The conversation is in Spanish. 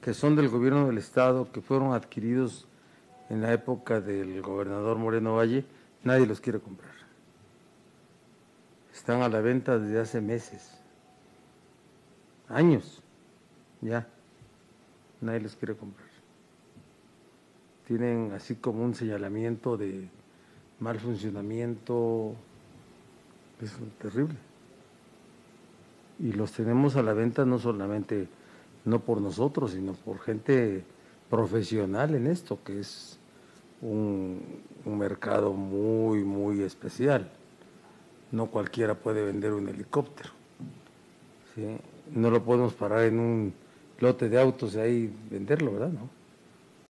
que son del gobierno del estado, que fueron adquiridos en la época del gobernador Moreno Valle, nadie los quiere comprar. Están a la venta desde hace meses, años, ya, nadie los quiere comprar. Tienen así como un señalamiento de mal funcionamiento, es terrible. Y los tenemos a la venta no solamente, no por nosotros, sino por gente profesional en esto, que es un mercado muy, muy especial. No cualquiera puede vender un helicóptero, ¿sí? No lo podemos parar en un lote de autos y ahí venderlo, ¿verdad? ¿No?